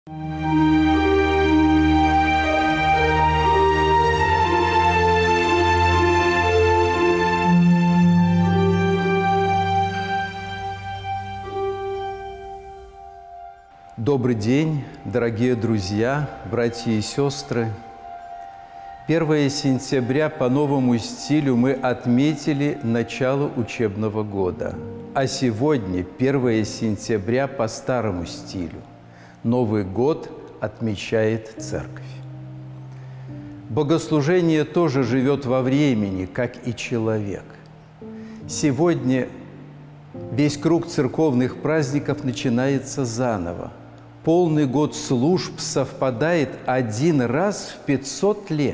Добрый день, дорогие друзья, братья и сестры. 1 сентября по новому стилю мы отметили начало учебного года, а сегодня 1 сентября по старому стилю. Новый год отмечает Церковь. Богослужение тоже живет во времени, как и человек. Сегодня весь круг церковных праздников начинается заново. Полный год служб совпадает один раз в 500 лет.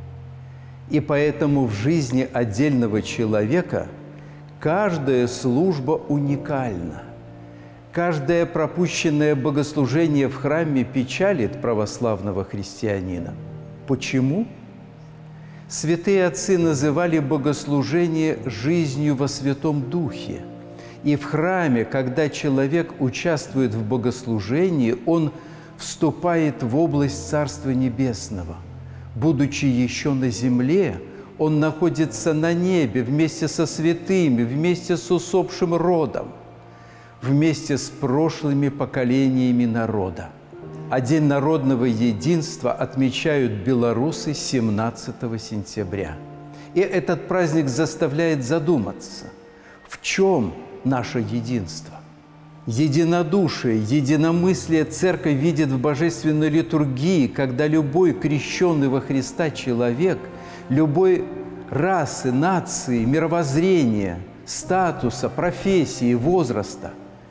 И поэтому в жизни отдельного человека каждая служба уникальна. Каждое пропущенное богослужение в храме печалит православного христианина. Почему? Святые отцы называли богослужение жизнью во Святом Духе. И в храме, когда человек участвует в богослужении, он вступает в область Царства Небесного. Будучи еще на земле, он находится на небе вместе со святыми, вместе с усопшим родом, вместе с прошлыми поколениями народа. А День народного единства отмечают белорусы 17 сентября. И этот праздник заставляет задуматься, в чем наше единство. Единодушие, единомыслие Церковь видит в божественной литургии, когда любой крещенный во Христа человек, любой расы, нации, мировоззрения, статуса, профессии, возраста,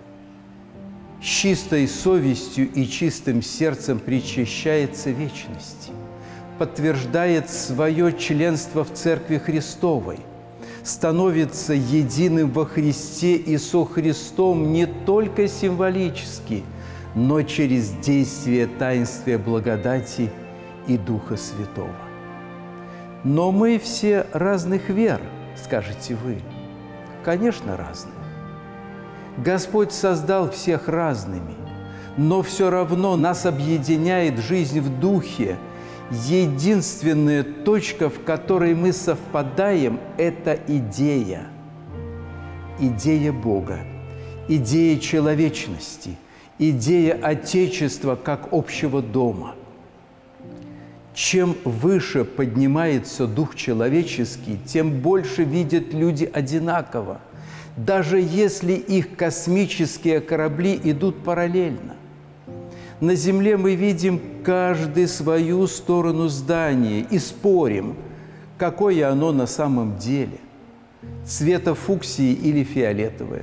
с чистой совестью и чистым сердцем причащается вечности, подтверждает свое членство в Церкви Христовой, становится единым во Христе и со Христом не только символически, но через действие таинствия благодати и Духа Святого. Но мы все разных вер, скажете вы. Конечно, разные. Господь создал всех разными, но все равно нас объединяет жизнь в Духе. Единственная точка, в которой мы совпадаем, это идея. Идея Бога, идея человечности, идея Отечества как общего дома. Чем выше поднимается дух человеческий, тем больше видят люди одинаково, даже если их космические корабли идут параллельно. На Земле мы видим каждый свою сторону здания и спорим, какое оно на самом деле – цвета фуксии или фиолетовое.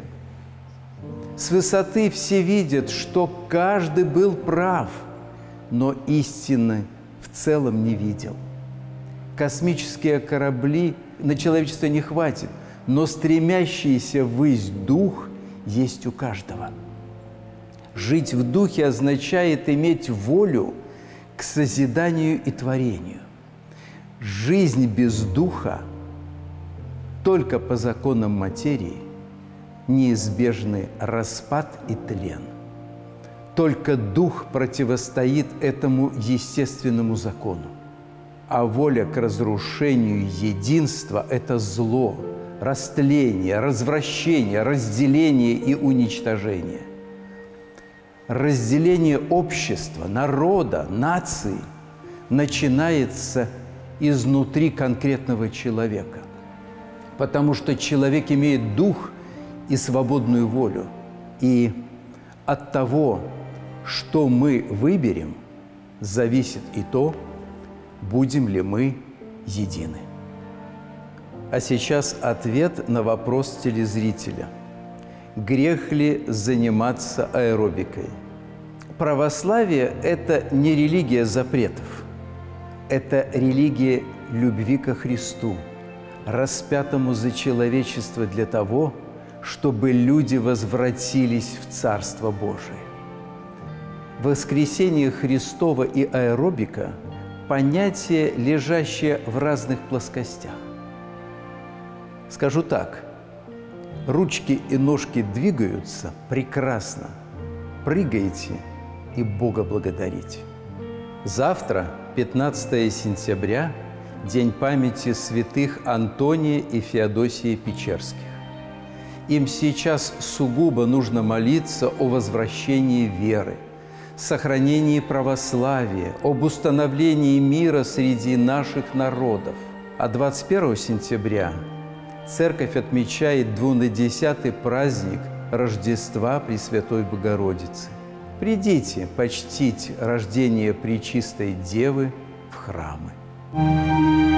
С высоты все видят, что каждый был прав, но истины в целом не видел. Космические корабли на человечество не хватит, но стремящийся ввысь дух есть у каждого. Жить в Духе означает иметь волю к созиданию и творению. Жизнь без Духа, только по законам материи, неизбежный распад и тлен. Только Дух противостоит этому естественному закону. А воля к разрушению единства – это зло, растление, развращение, разделение и уничтожение. Разделение общества, народа, нации начинается изнутри конкретного человека, потому что человек имеет дух и свободную волю. И от того, что мы выберем, зависит и то, будем ли мы едины. А сейчас ответ на вопрос телезрителя. Грех ли заниматься аэробикой? Православие – это не религия запретов. Это религия любви ко Христу, распятому за человечество для того, чтобы люди возвратились в Царство Божие. Воскресение Христово и аэробика – понятия, лежащие в разных плоскостях. Скажу так. Ручки и ножки двигаются прекрасно. Прыгаете и Бога благодарить. Завтра, 15 сентября, день памяти святых Антония и Феодосии Печерских. Им сейчас сугубо нужно молиться о возвращении веры, сохранении православия, об установлении мира среди наших народов. А 21 сентября Церковь отмечает 20-й праздник Рождества Пресвятой Богородицы. Придите почтить рождение Пречистой Девы в храмы.